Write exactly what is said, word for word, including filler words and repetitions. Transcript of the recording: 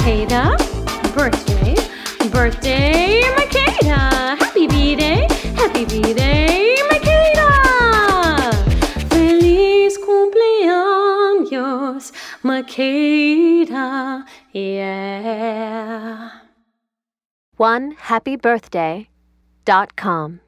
Makeda. Birthday, birthday, Makeda. Happy B-Day, happy B-Day, Makeda. Feliz cumpleaños, Makeda. Yeah. one happy birthday dot com